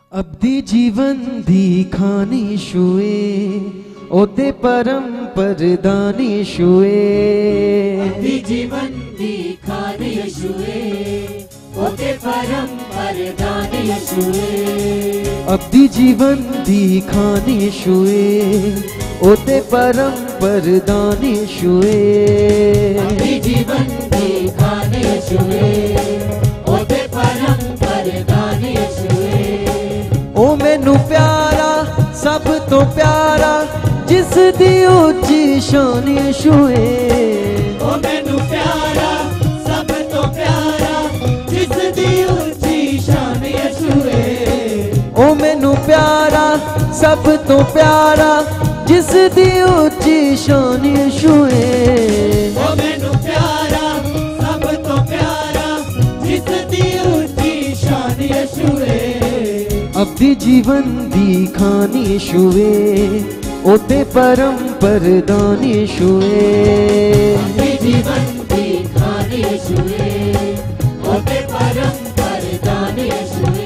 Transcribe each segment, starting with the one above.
अब्दी जीवन दी खानी शुए ओते परम परदानी शुए। अब्दी जीवन दी खानी शुए ओते परम परदानी शुए। अब्दी जीवन दी खानी शुए ओते परम परदानी शुए। अब्दी जीवन दी खानी शुए ओते परम परदानी शुए। ओ मैनू प्यारा सब तो प्यारा जिस दी उच्ची शान छुए। ओ मैनू प्यारा सब तो प्यारा जिस दी उच्ची शान छुए। ओ मैनू प्यारा सब तो प्यारा जिस दी उच्ची शान छुए। ओ मैनू प्यारा सब तो प्यारा जिस दी उच्ची शान छुए। अब्दी जीवन दी खानी शुए ओते परम परदानी शुए। अब्दी जीवन दी खानी शुए ओते परम परदानी शुए।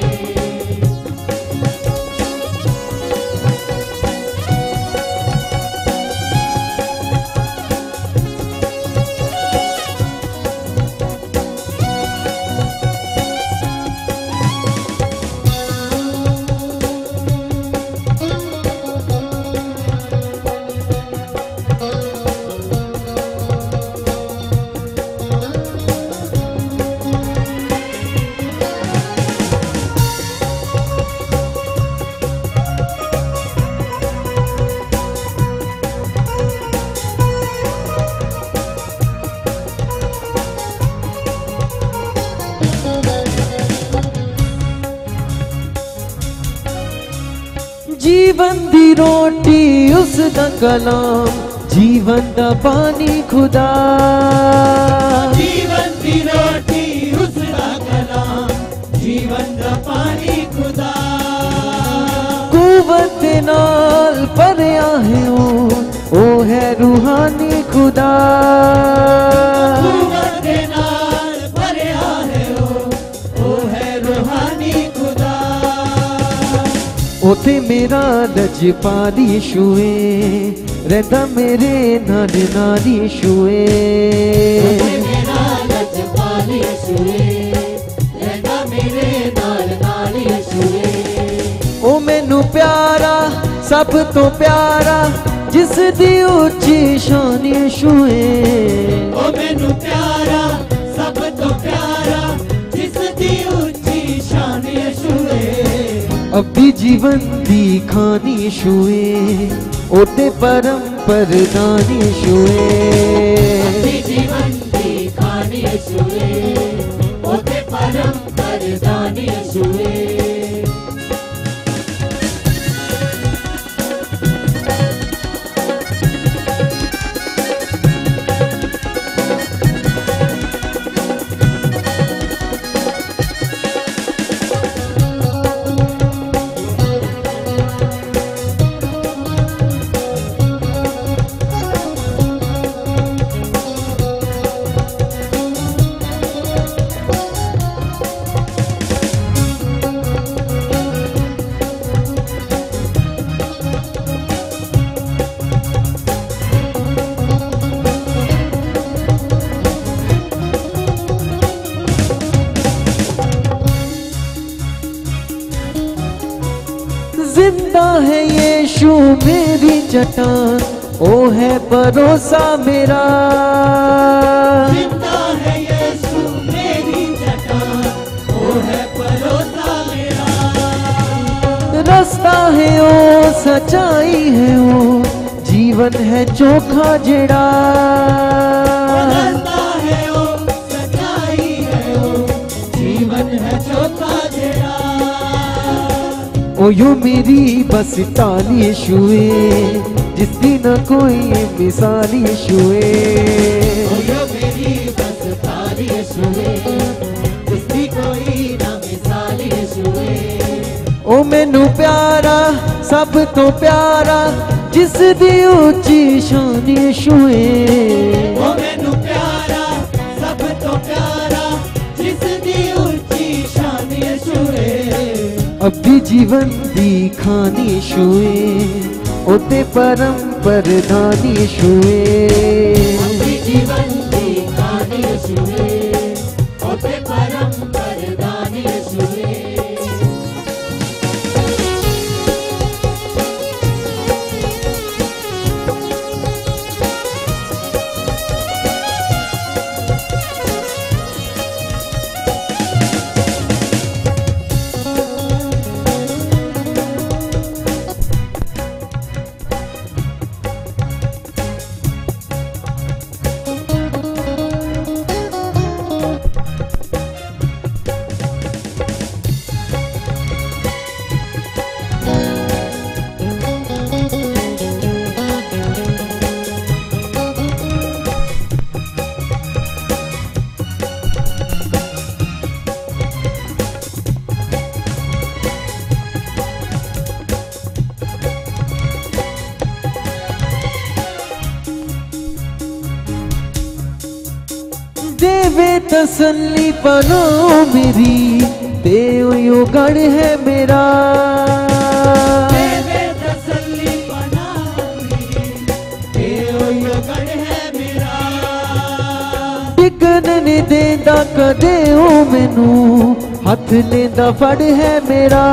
जीवन दी रोटी उसदा कलाम जीवन दा पानी खुदा। जीवन दी रोटी उसदा कलाम जीवन दा पानी खुदा। कुवत दे नाल भरिया है ओ है रूहानी खुदा। कुवत दे नाल भरिया है ओ है रूहानी खुदा। ओते मेरा लजपाली छुए रहता मेरे नाल नाली छुए। ओते मेरा लजपाली छुए रहता मेरे नाल नाली छुए। ओ मैनू प्यारा सब तो प्यारा जिस दी उच्ची शान छुए। ओ मैनू प्यारा सब तो प्यारा जिस दी उच्ची शान छुए। अब्दी जीवन दी खानी छुए ओते परम परदानी छुए। अब्दी जीवन दी खानी छुए ओते परम परदानी छुए। जिंदा है यीशु मेरी चट्टान ओ है भरोसा मेरा। जिंदा है यीशु मेरी चट्टान ओ है भरोसा मेरा। रास्ता है ओ सच्चाई है ओ जीवन है चोखा जेड़ा। रास्ता है ओ सच्चाई है ओ जीवन है चौथा जेड़ा। ओ यो मेरी बस ताली छुए जिसकी न कोई मिसाली छुए। ओ यो मेरी बस ताली छुए जिसकी कोई ना मिसाली छुए। ओ मैनू प्यारा सब तो प्यारा जिस दी उच्ची शान छुए। ओ मैनू प्यारा सब तो प्यारा जिस दी उच्ची शान छुए। अभी जीवन दी खानी शुए ओते परम परदानी शुए अभी जीवन दी खानी शुए ओते परम परदानी शुए देवे तसल्ली पनो मेरी देव गढ़ है मेरा देवे तसल्ली पना मेरी देव गढ़ है मेरा टिकन ने देंदा कदे ओ मैनू हथ लेंदा फड़ है मेरा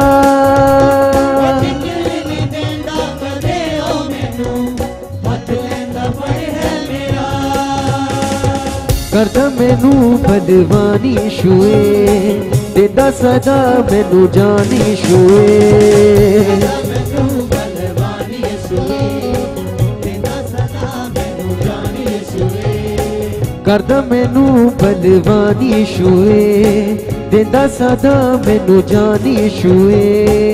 करदा मैनू बलवानी शुए देदा सदा मैनू जानी शुए करदा मैनू बलवानी शुए देदा सदा मैनू जानी शुए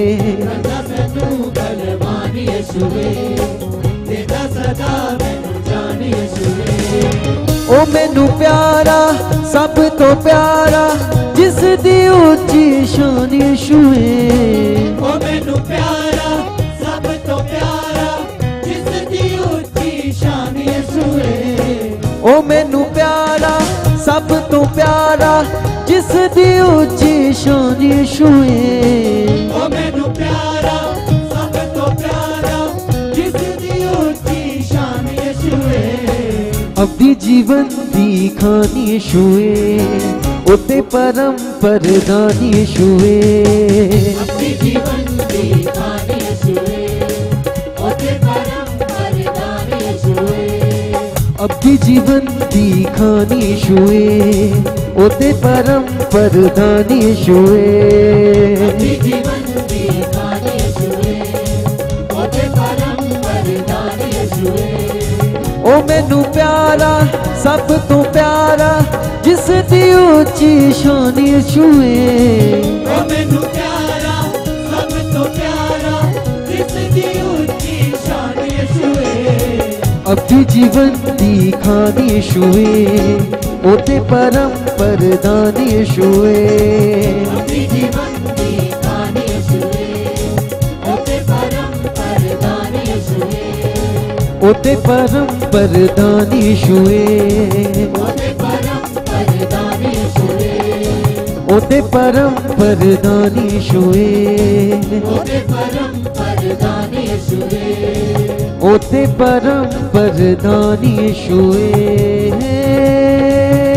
ओ मैनू प्यारा सब तो प्यारा जिस दी उच्ची शान शुए ओ मैनू प्यारा सब तो प्यारा जिस दी उच्ची शान शुए ओ मैनू प्यारा सब तो प्यारा जिस दी उच्ची शान शुए ओ मैनू प्यारा सब तो प्यारा जिस दी उच्ची शान शुए अभी जीवन दी खानी शुए ओते परम परदानी शुए अभी जीवन दी खानी शुए ओते परम परदानी शुए अभी जीवन दी खानी शुए ओते परम परदानी शुए अभी जीवन दी खानी शुए ओते परम परदानी शुए ओ मैनू प्यारा सब तो प्यारा जिस दी उच्ची शान छुए ओ मैनू प्यारा सब तो प्यारा जिस दी उच्ची शान छुए अभी जीवन दी खानी शुए ओते परम परदानी शुए अभी जीवन दी खानी शुए ओते परम परदानी शुए ओते परम परदानी शुए ओते परम परदानी शुए ओते परम परदानी शुए ओते परम परदानी शुए ओते परम परदानी शुए